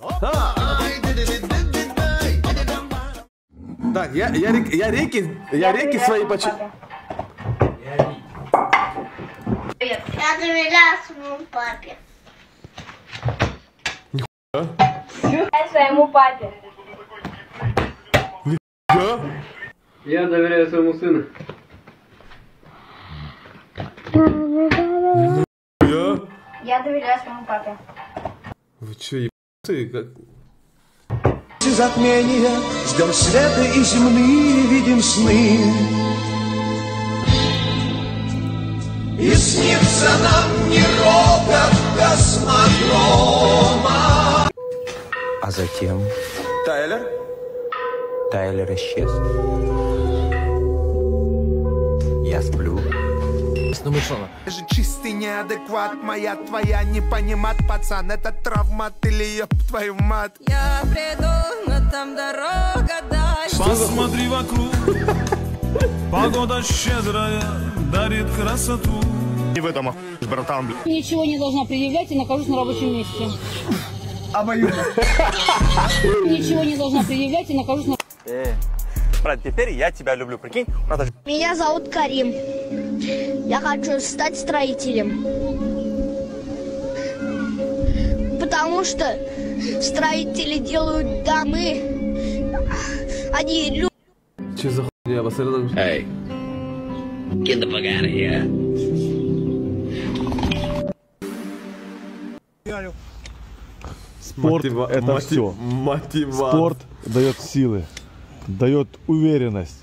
Так, я реки свои почему. Я доверяю своему папе. Я своему папе. Да? Я доверяю своему сыну. Я доверяю своему папе. Вы чё, ебанутые? Как... Затмения, ждем света и земные, видим сны. И снится нам не рокот космодрома. А затем Тайлер? Тайлер исчез. Я сплю. Ты же чистый неадекват, моя твоя не понимать, пацан, это травмат или ёб твою мать. Я приду, но там дорога дальше. Посмотри вокруг, погода щедрая, дарит красоту. И в этом братан, блядь. Ничего не должна предъявлять и нахожусь на рабочем месте. Ничего не должна предъявлять и нахожусь на... Брат, теперь я тебя люблю, прикинь. Меня зовут Карим. Я хочу стать строителем. Потому что строители делают домы. Они любят. Че за хуйня? Посмотри. Hey, get the fuck out of here. Спорт это все. Спорт дает силы, дает уверенность.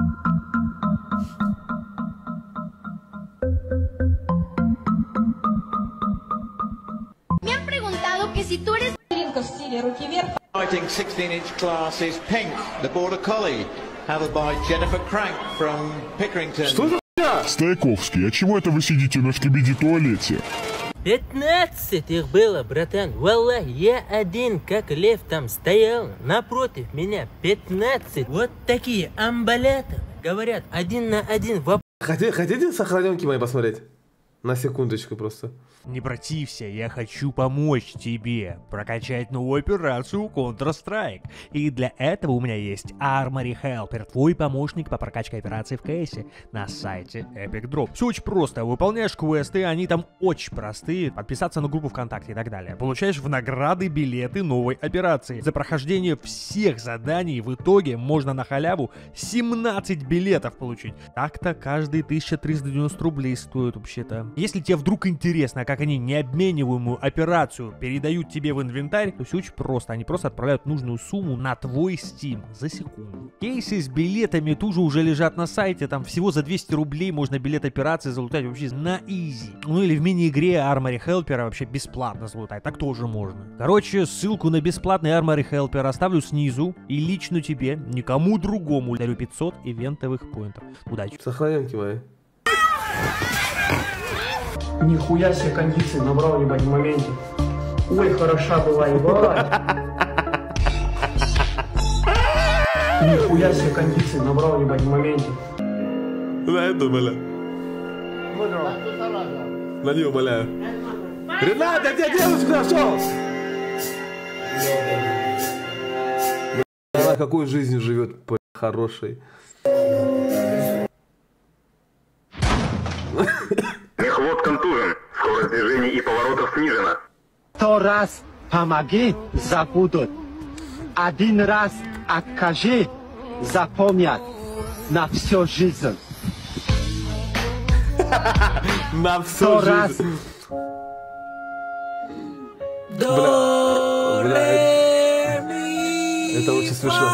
Me han preguntado que si tú eres В стиле руки вверх. 16-inch class is Pink, the Border Collie, handled by Jennifer Crank from Pickerington. Что за хуйня? Стайковский, а чего это вы сидите на скибиди-туалете? 15 их было, братан. Валлах, я один, как лев, там стоял. Напротив меня 15. Вот такие амбалеты. Говорят, 1 на 1. Хотите сохраненки мои посмотреть? На секундочку просто. Не протився, я хочу помочь тебе прокачать новую операцию Counter-Strike. И для этого у меня есть Armory Helper, твой помощник по прокачке операций в кейсе на сайте Epic Drop. Все очень просто, выполняешь квесты, они там очень простые, подписаться на группу ВКонтакте и так далее. Получаешь в награды билеты новой операции. За прохождение всех заданий в итоге можно на халяву 17 билетов получить. Так-то каждый 1390 рублей стоит вообще-то. Если тебе вдруг интересно, как они необмениваемую операцию передают тебе в инвентарь, то все очень просто. Они просто отправляют нужную сумму на твой Steam за секунду. Кейсы с билетами тоже уже лежат на сайте. Там всего за 200 рублей можно билет операции залутать вообще на изи. Ну или в мини-игре Armory Helper вообще бесплатно залутать. Так тоже можно. Короче, ссылку на бесплатный Armory Helper оставлю снизу. И лично тебе, никому другому, дарю 500 ивентовых поинтов. Удачи. Сохраненки мои. Нихуя себе кондиции набрал, ебать, в моменте. Ой, хороша была, ебать. Нихуя себе кондиции набрал, ебать, в моменте. На это, бля. На нее, умоляю. Ренат, где девушка нашел? Она какой жизнью живет, хорошей. Мехвод контужен, скорость движений и поворотов снижена. 100 раз помоги, забудут. 1 раз окажи, запомнят на всю жизнь. На всю жизнь. Бля, это очень смешно.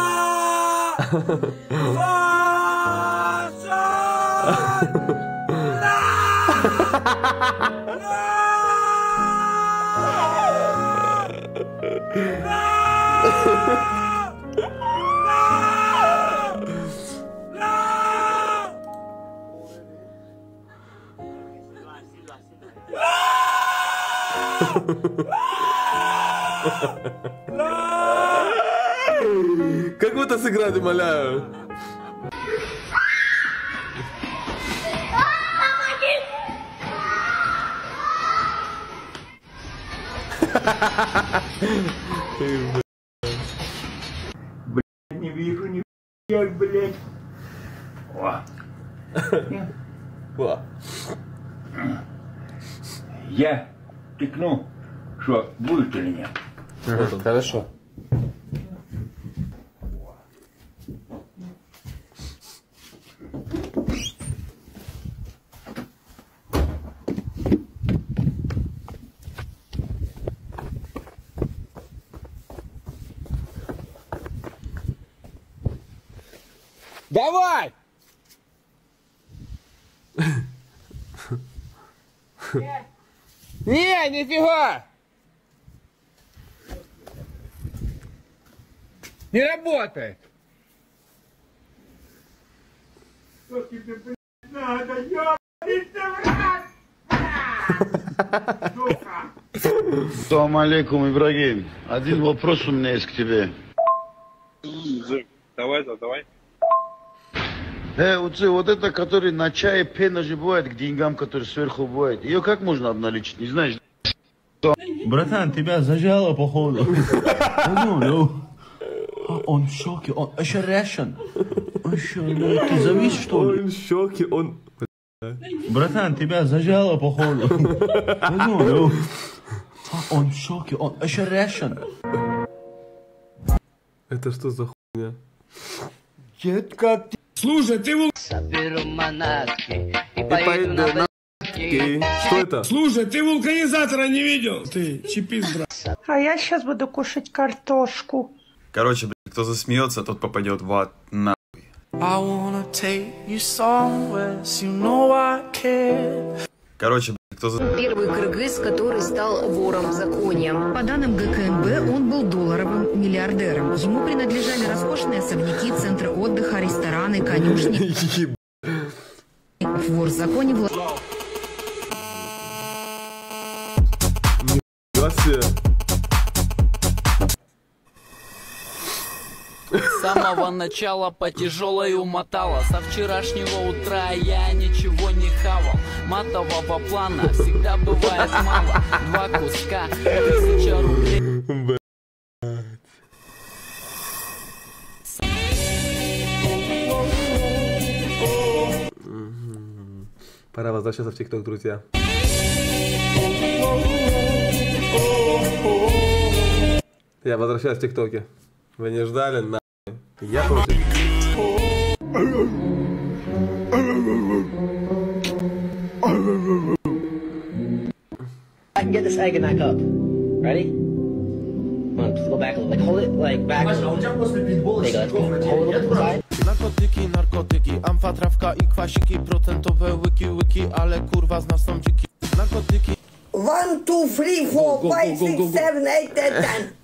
Как будто сыграть, умоляю. Блядь, не вижу ни блядь. О. Я тыкну, что будет или нет. Хорошо. Давай! Не, нифига! Не работает! Что тебе, блядь, надо, ёбаный брат? Салам алейкум, Ибрагим. Один вопрос у меня есть к тебе. Давай, задавай. Уци, вот это, который на чае пена же бывает, к деньгам, который сверху бывает. Ее как можно обналичить, не знаешь? Братан, тебя зажало, походу. Он в шоке, он ошарашен. Он что, ты завис, что ли? Он в шоке, он... Братан, тебя зажало, походу. Он в шоке, он ошарашен. Это что за хуйня? Детка, ты... Слушай, ты вул... Соберу манатки и поеду на бабки. Что это? Слушай, ты вулканизатора не видел? Ты чипист, брат. А я сейчас буду кушать картошку. Короче, блядь, кто засмеется, тот попадет в ад на. Короче, блядь, кто Первый кыргыз, который стал вором в законе. По данным ГКНБ, он был долларовым миллиардером. Ему принадлежали роскошные особняки, центры отдыха, рестораны, конюшни. Вор в законе С самого начала по тяжелой умотала. Со вчерашнего утра я ничего не хавал. Матового плана всегда бывает мало. 2 куска, 1000 рублей. Пора возвращаться в ТикТок, друзья. Я возвращаюсь в ТикТоке. Вы не ждали? Нахуй. Я против. I can get this egg in that cup. Ready? Come on, go back a little. Like, hold it, like, back. There you go, let's go. Hold it a little bit inside. Narkotyki, narkotyki, amfa, trawka i kwasiki, procentowe łyki, ale kurwa z nas są dziki. Narkotyki. 1, 2, 3, 4, 5, 6, 7, 8, 10.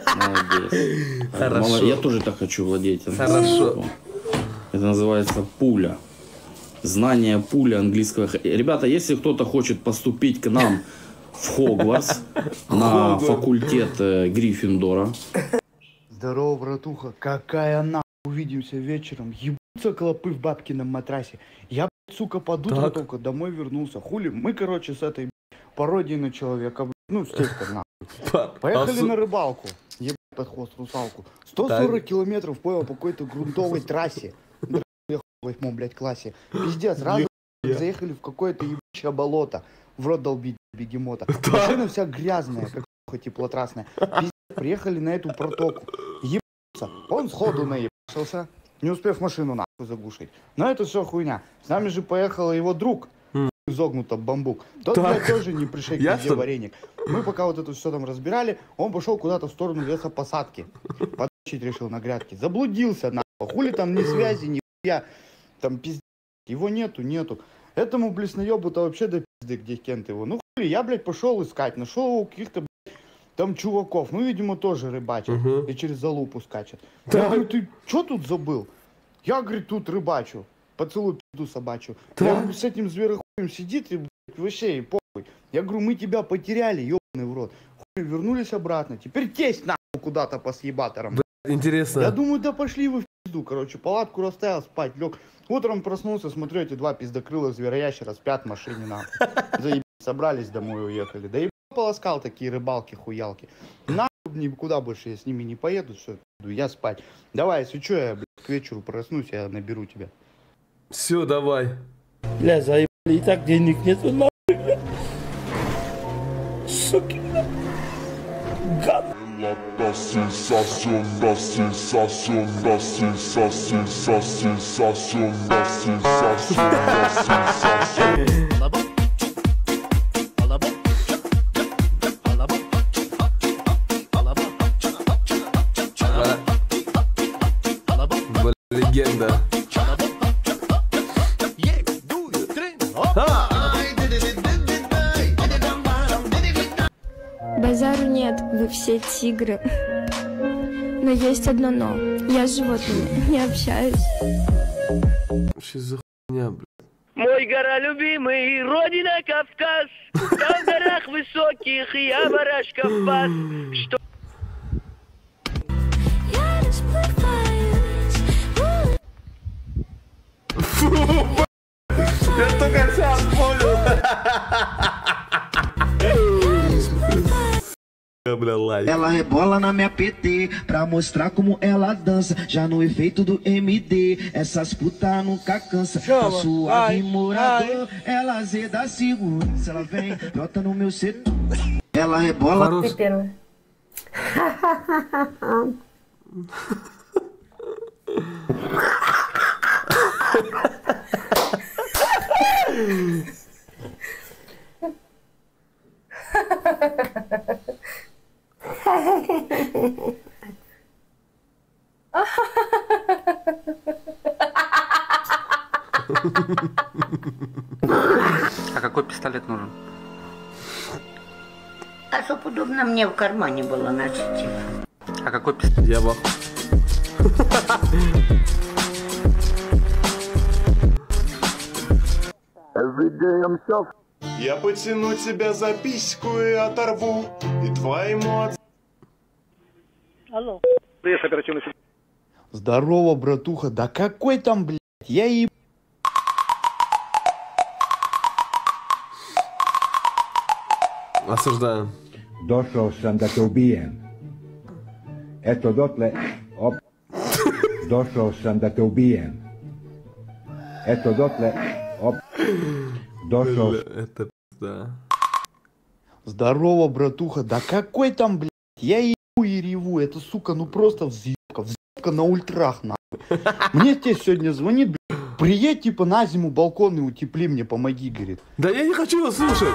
Молодец. Хорошо. Я тоже так хочу владеть. Хорошо. Это называется пуля. Знание пули английского. Ребята, если кто-то хочет поступить к нам в Хогвартс на факультет Гриффиндора. Здорово, братуха. Какая нахуй. Увидимся вечером. Ебутся клопы в бабкином матрасе. Я, сука, под утро только домой вернулся. Хули, мы, короче, с этой пародией на человека, ну, с текстом, нахуй. Поехали на рыбалку. Ебать под хвост русалку. 140 километров понял по какой-то грунтовой трассе. В 8, блядь, классе. Пиздец, сразу заехали в какое-то ебучее болото. В рот долбить бегемота. Машина вся грязная, как теплотрасная. Пиздец, приехали на эту протоку. Ебаться. Он сходу наебался, не успев машину нахуй заглушить. Но это все хуйня. С нами же поехал его друг. Изогнуто бамбук. Тот, блядь, тоже не пришей где вареник. Мы пока вот это все там разбирали, он пошел куда-то в сторону лесопосадки. Подачить решил на грядке. Заблудился, нахуй. Хули там ни связи, ни хуя. Там пиздец. Его нету. Этому блесноебу-то вообще до пизды, где кент его. Ну хули, я, блядь, пошел искать. Нашел его каких-то, там чуваков. Ну, видимо, тоже рыбачат. И через залупу скачет. Я говорю, ты что тут забыл? Я, говорит, тут рыбачу. Поцелуй пизду собачью. Я говорю, с этим зверохуем сидит и, блядь, вообще и похуй. Я говорю, мы тебя потеряли, ебаный в рот. Хуй, вернулись обратно. Теперь тесть нахуй куда-то по съебаторам. Интересно. Я думаю, да пошли вы в пизду. Короче, палатку расставил, спать лег. Утром проснулся, смотрю, эти 2 пиздокрылых звероящера спят в машине нахуй. Заебись, собрались домой и уехали. Да и полоскал такие рыбалки-хуялки. Нахуй никуда больше я с ними не поеду, все, я спать. Давай, если что, я, блядь, к вечеру проснусь, я наберу тебя. Все, давай. Бля, заебали, и так денег нету, нахуй, бля. Суки, бля. Гад. La sensación, la sensación, la sensación, la sensación, la sensación, la sensación. Легенда. Базару нет, вы все тигры. Но есть одно но. Я с животными не общаюсь. Что за хуйня, блядь? Мой гора любимый, родина Кавказ. Там в горах высоких я барашков пас. Что... Я только сейчас понял. Ela rebola na minha PT pra mostrar como ela dança. Já no efeito do MD, essas putas nunca cansa. Tá suave morador, ela azeda segurança. Ela vem, brota no meu setor. Ela rebola. А какой пистолет нужен? А чтоб удобно мне в кармане было носить. А какой пистолет? Я бах. Я потяну тебя за письку и оторву, и твоему отцу... Алло. Здорово, братуха. Да какой там, блядь? Я еб... Осуждаю. Došao sam da te ubijem. Eto dotle... Op. Došao sam da te ubijem. Eto dotle... Op. Došao... Это да. Здорово, братуха. Да какой там, блядь? Я ебу и реву. Это, сука, ну просто взъебка на ультрах, нахуй. Мне тебе сегодня звонит, блядь. Приедь, типа, на зиму балкон и утепли мне, помоги, говорит. Да я не хочу его слушать.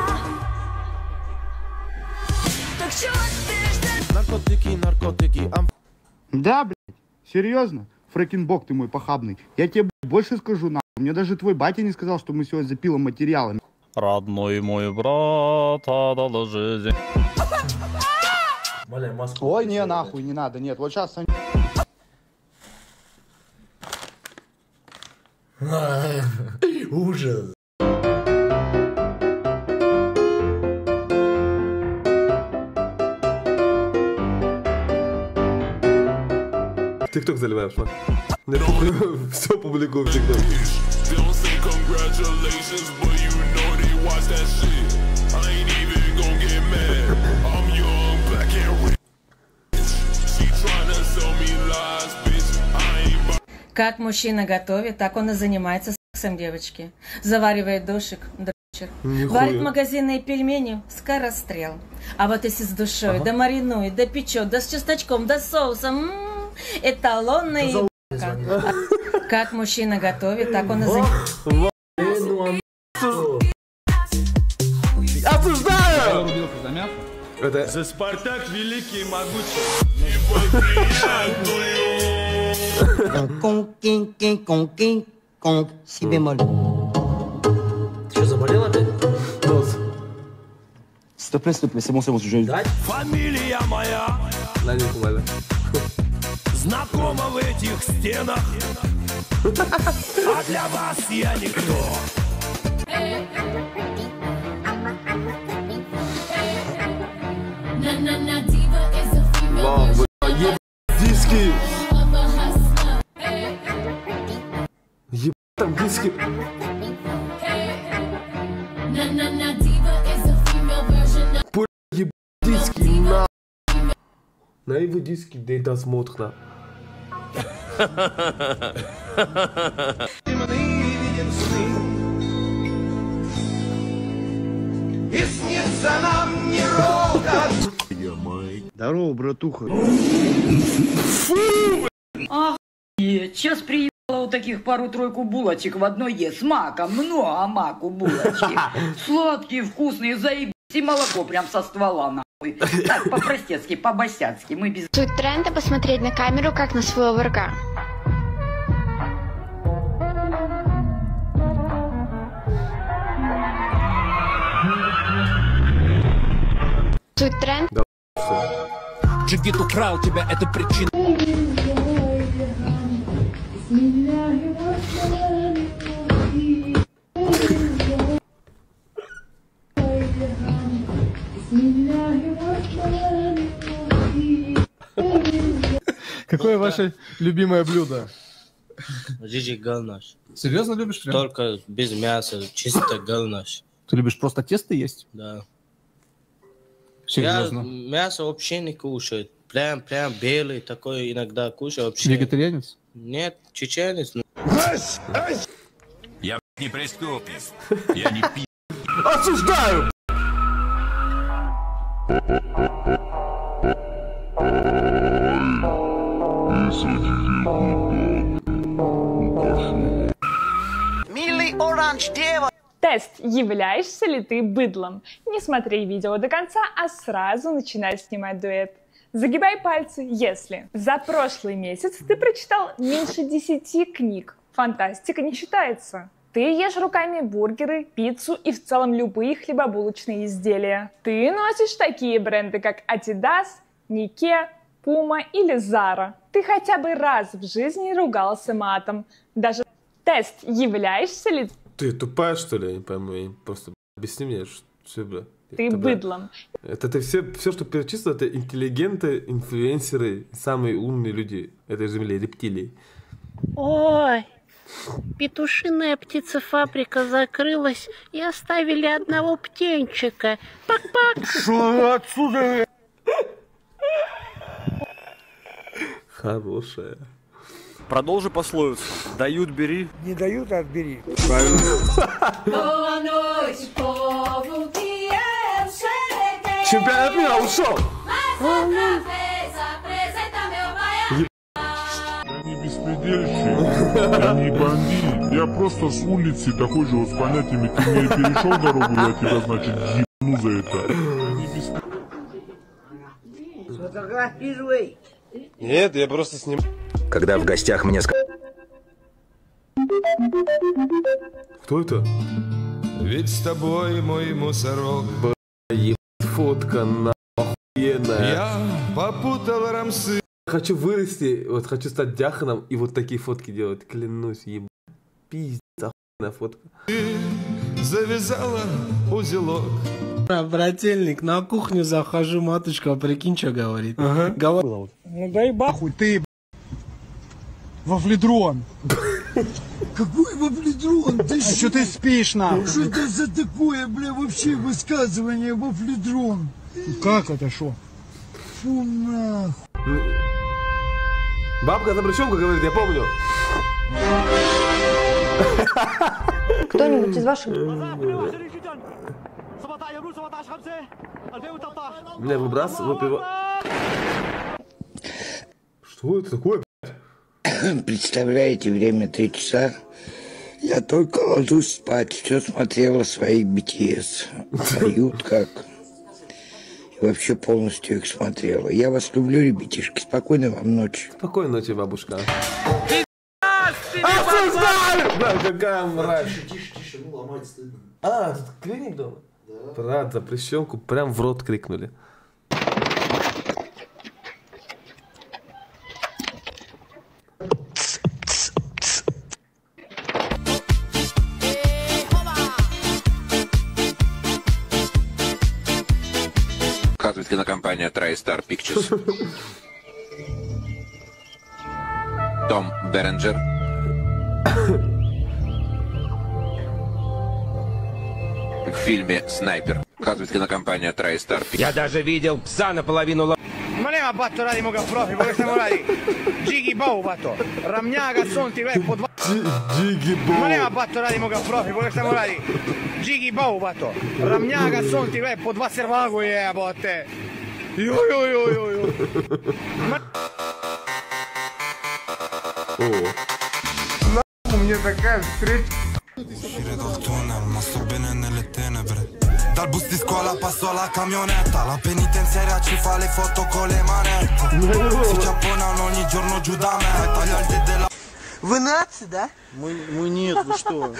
Наркотики, наркотики. Да, блядь. Серьезно? Фрэкинбок ты мой похабный. Я тебе, блядь, больше скажу, нахуй. Мне даже твой батя не сказал, что мы сегодня за пилом материалами. Родной мой брат, отдал жизнь. Ой, не, нахуй, не надо, нет. Вот сейчас... Ужас. ТикТок заливаешь, ма? Все публикую в ТикТок. Как мужчина готовит, так он и занимается сексом, девочки. Заваривает душик, дрочер. Варит магазинные пельмени, скорострел. А вот если с душой, да маринует, да печет, да с чесночком, да с соусом, эталонная ебака. Как мужчина готовит, так он и занимается. Осуждаю! Это... За Спартак великий и могучий. Си бемоль. Что, заболел опять? S'il te plaît, c'est bon, je... Фамилия моя знакома в этих стенах, а для вас я никто. Вау, еб... диски! Еб... там диски! Пуль... еб... диски, на... На его диски досмотрно. И снится нам не ровно. Здорово, братуха. Охуеть, сейчас приехала у таких пару-тройку булочек в одной с маком, много маку булочки. Сладкие, вкусные, заебись, и молоко прям со ствола, нахуй. Так, по-простецки, по-босяцки, мы без... Суть тренда посмотреть на камеру, как на своего врага. Суть тренда... Джигит украл тебя, это причина. Какое ваше любимое блюдо? Жижи галнаш. Серьезно любишь? Прям? Только без мяса, чисто галнаш. Ты любишь просто тесто есть? Да. Серьезно? Я мясо вообще не кушаю. Прям белый, такой иногда кушаю вообще. Вегетарианец? Нет, чеченец. Я не преступник. Я не пи***. Осуждаю! Милый оранж дева. Тест: являешься ли ты быдлом? Не смотри видео до конца, а сразу начинай снимать дуэт. Загибай пальцы, если за прошлый месяц ты прочитал меньше 10 книг. Фантастика не считается. Ты ешь руками бургеры, пиццу и в целом любые хлебобулочные изделия. Ты носишь такие бренды, как Adidas, Nike, Puma или Zara. Ты хотя бы раз в жизни ругался матом. Даже тест: являешься ли Ты тупая, что ли? Я не пойму. Просто объясни мне, что, бля. ты быдлом? Это ты все, что перечислил, это интеллигенты, инфлюенсеры, самые умные люди этой земли, рептилии. Ой, петушиная птицефабрика закрылась и оставили одного птенчика. Пак-пак! Шо отсюда? Хорошая. Продолжи пословицу. Дают, бери. Не дают, отбери. Чемпионат мира ушел! Я не беспредельщик, я не бомби. Я просто с улицы такой же вот с понятиями. Ты мне перешел дорогу, я тебя, значит, ебну за это. Сфотографируй. Нет, я просто с ним... Когда в гостях мне сказали... Кто это? Ведь с тобой мой мусорок. Фотка охуенная. Я попутал рамсы. Хочу вырасти, вот хочу стать дьяконом и вот такие фотки делать. Клянусь, ебать. Пиздец, охуенная фотка. Ты завязала узелок. Брательник, на кухню захожу, матушка, прикинь, что говорит. Ну дай бахуй, ты вафледрон. Какой вафледрон? Ты что ты спишь, нахуй? Что это за такое, бля, вообще высказывание вафледрон? Как это шо? Фу нахуй. Бабка Добрячонка говорит, я помню. Кто-нибудь из ваших... Меня выбрасывают. Что это такое, блядь? Представляете, время 3 часа. Я только ложусь спать, все смотрела своих BTS. Поют как. И вообще полностью их смотрела. Я вас люблю, ребятишки. Спокойной вам ночи. Спокойной ночи, бабушка. Осуждаю! Бля, какая мразь. Тише, ну ломать стыдно. А, тут клиник дома? Да. Брат, запрещенку прям в рот крикнули. Показывает кинокомпания TriStar Pictures. Том Беренджер. В фильме «Снайпер». Показывает кинокомпания TriStar Pictures. Я даже видел пса наполовину nema bato, radimo ga profi, pa šta mu radi? Džigi Bau, bato. Ramnjaga, son ti već po 2... Džigi Bau. Ma nema bato, radimo ga profi, pa šta mu radi? Džigi Bau, bato. Ramnjaga, son ti već po 2 servagu jebote. Joj. У меня такая встреча. Dal bus di scuola passo alla camionetta, la penitenziaria ci fa le foto con le manette. Si chiapponano ogni giorno giù da me, taglia il dedo della... Вы нации, да? Мы нет, вы что?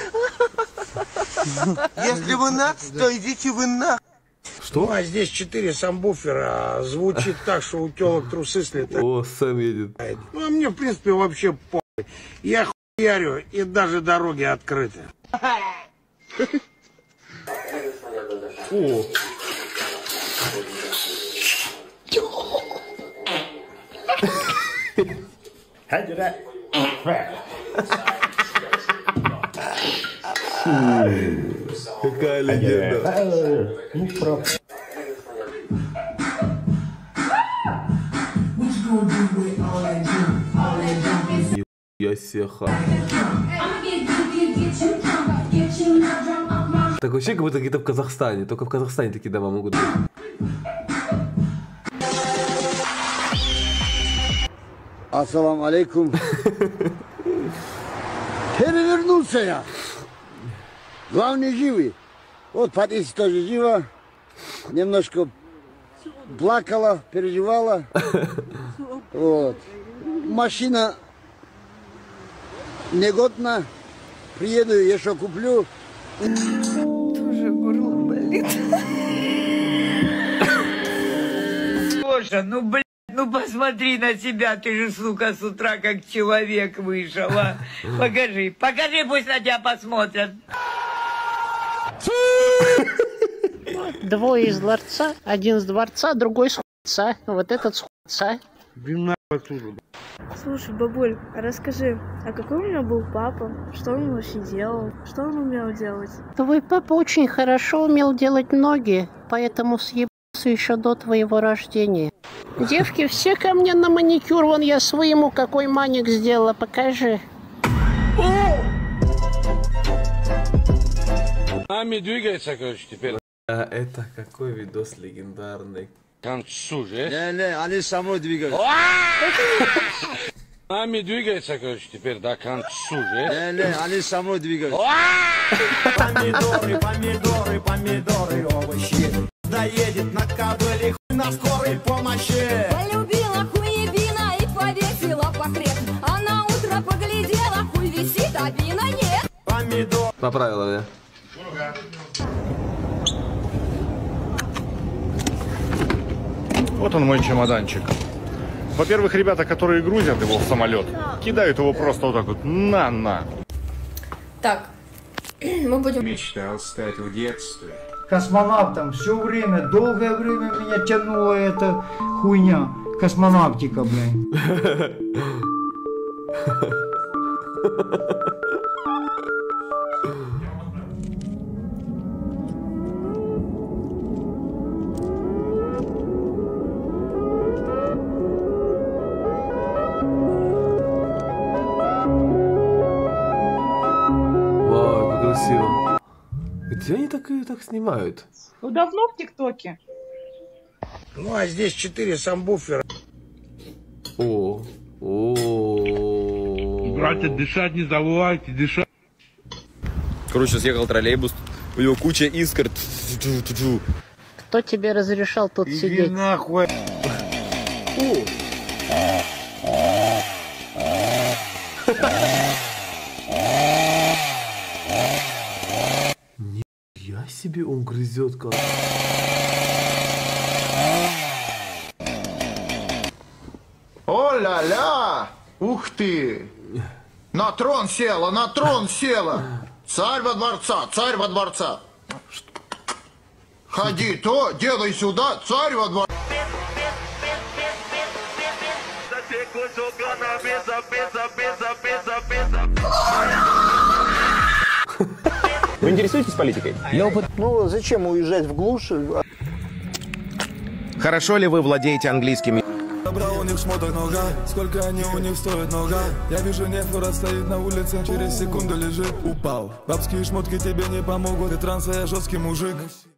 Если вы нации, то идите вы на. Что? А здесь 4 самбуфера, звучит так, что у телок трусы слетают. О, Сэм едет. Ну, а мне, в принципе, вообще похуй. Я хуярю, и даже дороги открыты. О. Какая легенда. Я сеха. Так вообще как будто где-то в Казахстане. Только в Казахстане такие дома могут быть. Ассаламу алейкум. Перевернулся я. Главный живый. Вот Патриция тоже жива. Немножко плакала, переживала. Вот. Машина негодна. Приеду, еще куплю. Тоже горло болит. Слушай, ну блядь, ну посмотри на себя, ты же, сука, с утра как человек вышел, а? Покажи, пусть на тебя посмотрят. Двое из дворца, один с дворца, другой с хуйца. Вот этот с хуйца. Слушай, бабуль, а расскажи, а какой у меня был папа? Что он вообще делал? Что он умел делать? Твой папа очень хорошо умел делать ноги, поэтому съебался еще до твоего рождения. Девки, все ко мне на маникюр, вон я своему какой маник сделала, покажи. Нами двигается, короче, теперь. А это какой видос легендарный. К концу же. Не, они со мной двигаются. Нами двигается, короче, теперь до концу же. Не, они со мной двигаются. Помидоры, овощи. Доедет на кобыле хуй на скорой помощи. Полюбила хуебина и повесила портрет. А на утро поглядела, хуй висит, а вина нет. Помидор. Поправила меня. Вот он мой чемоданчик. Во-первых, ребята, которые грузят его в самолет, кидают его просто вот так вот на. Так, мы будем... Мечтал стать в детстве. Космонавтом все время, долгое время меня тянула эта хуйня. Космонавтика, блин. Красиво. Где они так снимают? Ну давно в ТикТоке. Ну а здесь 4 самбуфера. О. Братья, дышать не забывайте, дышать. Короче, съехал троллейбус, у него куча искр. Кто тебе разрешал тут сидеть? Иди нахуй. Я себе, он грызет как. О-ля-ля! Ух ты! На трон села! Царь во дворца! Ходи то, делай сюда, царь во дворца! Вы интересуетесь политикой? Ну, зачем уезжать в глушь? Хорошо ли вы владеете английским? у них шмоток нога, сколько они у них стоят нога. Я вижу нефора стоит на улице, через секунду лежит, упал. Бабские шмотки тебе не помогут, ты транса, я жесткий мужик.